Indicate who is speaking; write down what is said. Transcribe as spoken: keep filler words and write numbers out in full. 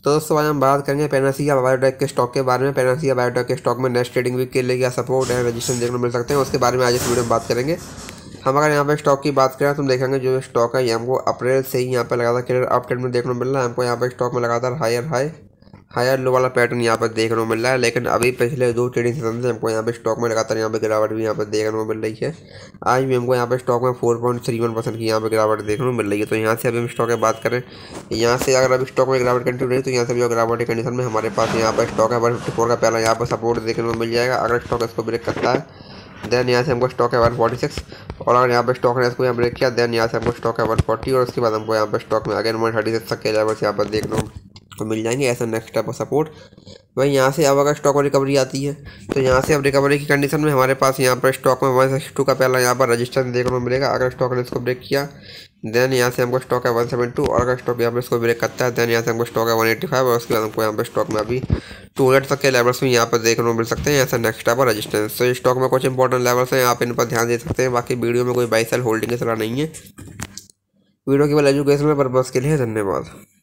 Speaker 1: तो दोस्तों आज हम बात करेंगे पैनासिया बायोटेक के स्टॉक के बारे में। पैनासिया बायोटेक के स्टॉक में नेक्स्ट ट्रेडिंग वीक के लिए क्या सपोर्ट है, रजिस्ट्रेशन देखने को मिल सकते हैं, उसके बारे में आज इस वीडियो में बात करेंगे। हम अगर यहाँ पे स्टॉक की बात करें तो हम देखेंगे जो स्टॉक है ये हमको अप्रैल से ही यहाँ पे लगातार क्लियर अप ट्रेंड में देखने को मिल रहा है। हमको यहाँ पे स्टॉक में लगातार हायर हाई हायर लो वाला पैटर्न यहाँ पर देखने को मिल रहा है। लेकिन अभी पिछले दो ट्रेडिंग सेशन से हमको यहाँ पे स्टॉक में लगातार यहाँ पे गिरावट भी यहाँ पर देखने को मिल रही है। आज भी हमको यहाँ पे स्टॉक में four point three one percent की यहाँ पे गिरावट देखने को मिल रही है। तो यहाँ से अभी हम स्टॉक की बात करें, यहाँ से अगर अभी स्टॉक में गिरावट कंटिन्यू रही तो यहाँ से भी गिरावट की कंडीशन में हमारे पास यहाँ पर स्टॉक है वन फिफ्टी फोर का पहला यहाँ पर सपोर्ट देखने को मिल जाएगा। अगर स्टॉक इसको ब्रेक करता है देन यहाँ से हमको स्टॉक है वन फोर्टी सिक्स, और अगर यहाँ पे स्टॉक ने इसको यहाँ ब्रेक किया देन यहाँ से हमको स्टॉक है वन फोर्टी, और उसके बाद हमको यहाँ पे स्टॉक में अगेन वन थर्टी सिक्स तक के लेवल्स यहाँ पर देखने को मिल जाएंगे ऐसा नेक्स्ट टाइप ऑफ सपोर्ट। वही यहाँ से अब अगर स्टॉक में रिकवरी आती है तो यहाँ से अब रिकवरी की कंडीशन में हमारे पास यहाँ पर स्टॉक में वन सिक्सटी टू का पहला यहाँ पर रजिस्ट्रेशन देखने को मिलेगा। अगर स्टॉक ने इसको ब्रेक किया देन यहाँ से हमको स्टॉक है वन सेवेंटी टू, और अगर स्टॉक यहाँ पर इसको ब्रेक करता है देन यहाँ से हमको स्टॉक है वन एटी फाइव, और उसके बाद हमको यहाँ पर स्टॉक में अभी टू हंड्रेड तक के लेवल्स में यहाँ पर देखने को मिल सकते हैं ऐसा नेक्स्ट टाइप ऑफ रजिस्टेंस। तो इस स्टॉक में कुछ इंपॉर्टेंट लेवल्स हैं, आप इन पर ध्यान दे सकते हैं। बाकी वीडियो में कोई बाई सेल होल्डिंग की सलाह नहीं है, वीडियो केवल एजुकेशनल पर्पज़ के लिए। धन्यवाद।